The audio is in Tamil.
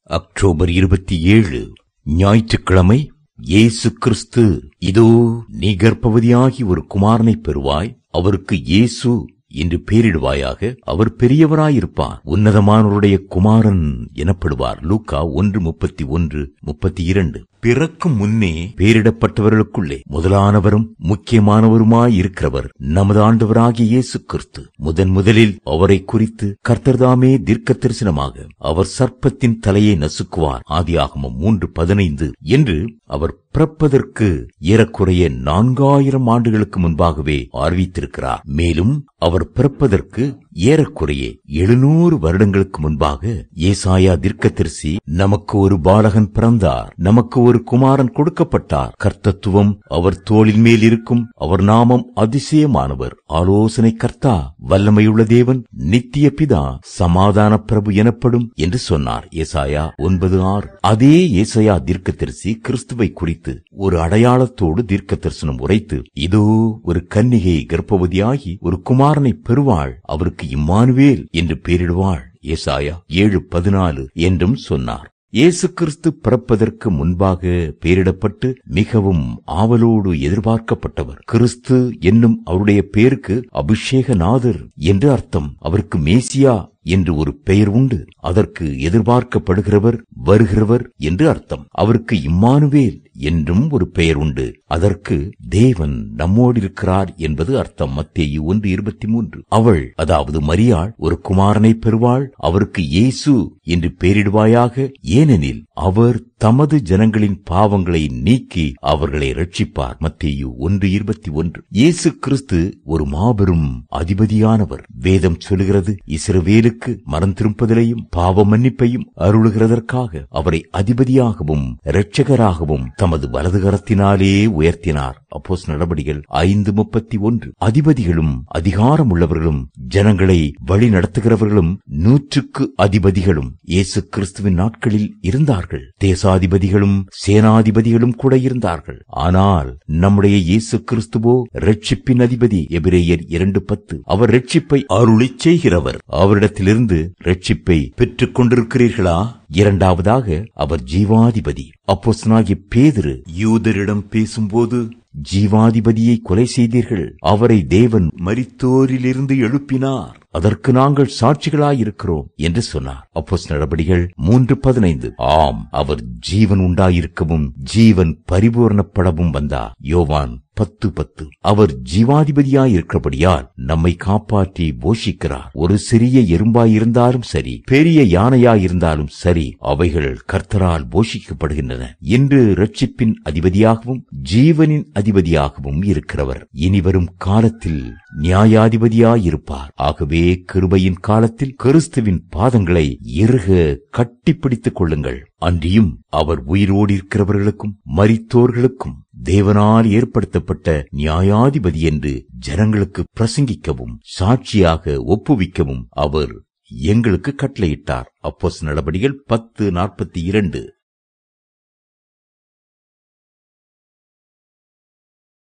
அக்டோபர் 27 ஞாயிற்றுக்கிழமை. இயேசு கிறிஸ்து, இதோ நீ கர்ப்பவதியாகி ஒரு குமாரனை பெறுவாய், அவருக்கு இயேசு என்று பெயரிடுவாயாக. அவர் பெரியவராயிருப்பார், உன்னதமானவருடைய குமாரன் எனப்படுவார். லூக்கா 1:31-32. பிறக்கும் முன்னே பெயரிடப்பட்டவர்களுக்குள்ளே முதலானவரும் முக்கியமானவருமாயிருக்கிறவர் நமது ஆண்டவராகிய இயேசு கிறிஸ்து. முதலில் அவரை குறித்து கர்த்தர்தாமே தீர்க்க தரிசனமாக அவர் சர்ப்பத்தின் தலையை நசுக்குவார், ஆதியாகமம் 3:15 என்று அவர் பிறப்பதற்கு ஏறக்குறைய 4000 ஆண்டுகளுக்கு முன்பாகவே அறிவித்திருக்கிறார். மேலும் அவர் பிறப்பதற்கு ஏறக்குறைய 700 வருடங்களுக்கு முன்பாக ஏசாயா தீர்க்கதரிசி, நமக்கு ஒரு பாலகன் பிறந்தார், நமக்கு ஒரு குமாரன் கொடுக்கப்பட்டார், கர்த்தத்துவம் அவர் தோளின் மேல் இருக்கும், அவர் நாமம் அதிசயமானவர், ஆலோசனை கர்த்தா, வல்லமையுள்ள தேவன், நித்திய பிதா, சமாதான பிரபு எனப்படும் என்று சொன்னார். ஏசாயா 9:6. அதே ஏசாயா தீர்க்கதரிசி கிறிஸ்துவை குறித்து ஒரு அடையாளத்தோடு தீர்க்க தரிசனம் உரைத்து, இதோ ஒரு கன்னிகை கர்ப்பவதியாகி ஒரு குமாரனை பெறுவாள், அவருக்கு இம்மானுவேல் என்று பெயரிடுவாள், ஏசாயா 7:14 என்றும் சொன்னார். இயேசு கிறிஸ்து பிறப்பதற்கு முன்பாக பெயரிடப்பட்டு மிகவும் ஆவலோடு எதிர்பார்க்கப்பட்டவர். கிறிஸ்து என்னும் அவருடைய பெயருக்கு அபிஷேகநாதர் என்று அர்த்தம். அவருக்கு மேசியா என்று ஒரு பெயர் உண்டு, அதற்கு எதிர்பார்க்கப்படுகிறவர், வருகிறவர் என்று அர்த்தம். அவருக்கு இம்மானுவேல் என்றும் ஒரு பெயர் உண்டு, அதற்கு தேவன் நம்மோடு இருக்கிறார் என்பது அர்த்தம். மத்தேயு 1:23. அவள், அதாவது மரியாள், ஒரு குமாரனை பெறுவாள், அவருக்கு இயேசு என்று பெயரிடுவாயாக, ஏனெனில் அவர் தமது ஜனங்களின் பாவங்களை நீக்கி அவர்களை ரட்சிப்பார். மத்தேயு 1:21. இயேசு கிறிஸ்து ஒரு மாபெரும் அதிபதியானவர். வேதம் சொல்லுகிறது, இஸ்ரவேலுக்கு மனம் திரும்புதலையும் பாவ மன்னிப்பையும் அருளுகிறதற்காக அவரை அதிபதியாகவும் இரட்சகராகவும் தமது வலதுகரத்தினாலே உயர்த்தினார். அப்போஸ்தலர் நடபடிகள் 5:31. அதிபதிகளும் அதிகாரம் உள்ளவர்களும் ஜனங்களை வழி நடத்துகிறவர்களும் 100க்கு அதிபதிகளும் இயேசு கிறிஸ்துவின் நாட்களில் இருந்தார்கள். தேசாதிபதிகளும் சேனாதிபதிகளும் கூட இருந்தார்கள். ஆனால் நம்முடைய இயேசு கிறிஸ்துவோ இரட்சிப்பின் அதிபதி. எபிரேயர் 2:10. அவர் இரட்சிப்பை அருளிச் செய்கிறவர். அவரிடத்திலிருந்து இரட்சிப்பை பெற்றுக் கொண்டிருக்கிறீர்களா? இரண்டாவதாக, அவர் ஜீவாதிபதி. அப்போஸ்தலனாகிய பேதுரு யூதரிடம் பேசும்போது, ஜீவாதிபதியை கொலை செய்தீர்கள், அவரை தேவன் மரித்தோரிலிருந்து எழுப்பினார், அதற்கு நாங்கள் சாட்சிகளாயிருக்கிறோம் என்று சொன்னார். அப்போஸ்தலர் நடபடிகள் 3:15. ஆம், அவர் ஜீவன் உண்டாயிருக்கவும் ஜீவன் பரிபூரணப்படவும் வந்தார். யோவான் 10:10. அவர் ஜீவாதிபதியாயிருக்கிறபடியால் நம்மை காப்பாற்றி போஷிக்கிறார். ஒரு சிறிய எறும்பாயிருந்தாலும் சரி, பெரிய யானையாயிருந்தாலும் சரி, அவைகள் கர்த்தரால் போஷிக்கப்படுகின்றன என்று இரட்சிப்பின் அதிபதியாகவும் ஜீவனின் அதிபதியாகவும் இருக்கிறவர் இனிவரும் காலத்தில் நியாயாதிபதியாயிருப்பார். ஆகவே கிருபையின் காலத்தில் கிறிஸ்துவின் பாதங்களை இறுக கட்டிப்பிடித்துக் கொள்ளுங்கள். அன்றியும் அவர் உயிரோடு இருக்கிறவர்களுக்கும் மரித்தோர்களுக்கும் தேவனால் ஏற்படுத்தப்பட்ட நியாயாதிபதி என்று ஜனங்களுக்கு பிரசங்கிக்கவும் சாட்சியாக ஒப்புவிக்கவும் அவர் எங்களுக்கு கட்டளையிட்டார். அப்போஸ்தலர் நடபடிகள் 10:42.